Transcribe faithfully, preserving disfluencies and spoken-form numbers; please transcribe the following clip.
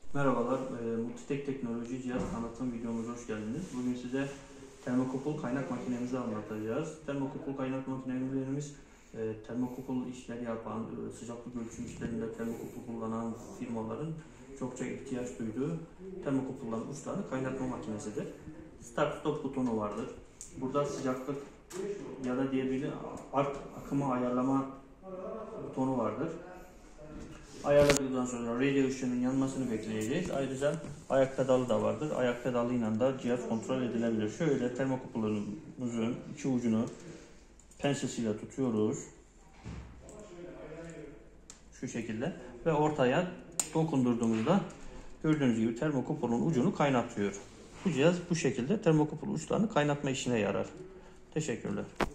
Merhabalar, e, Multitek Teknoloji cihaz tanıtım videomuza hoş geldiniz. Bugün size termokupul kaynak makinemizi anlatacağız. Termokupul kaynak makinelerimiz e, termokupul işleri yapan, e, sıcaklık ölçüm işlerinde termokupul kullanan firmaların çokça ihtiyaç duyduğu termokupulların uçlarını kaynatma makinesidir. Start stop butonu vardır. Burada sıcaklık ya da diğer art akımı ayarlama butonu vardır. Ayarladıktan sonra relay ışığının yanmasını bekleyeceğiz. Ayrıca ayak pedalı da vardır. Ayak pedalıyla da cihaz kontrol edilebilir. Şöyle termokupulumuzun iki ucunu pensesiyle tutuyoruz. Şu şekilde. Ve ortaya dokundurduğumuzda gördüğünüz gibi termokupulun ucunu kaynatıyor. Bu cihaz bu şekilde termokupul uçlarını kaynatma işine yarar. Teşekkürler.